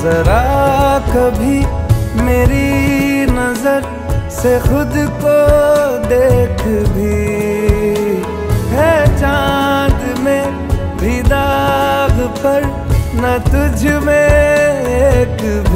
जरा कभी मेरी नजर से खुद को देख भी, है चांद में भी दाग पर न तुझ में एक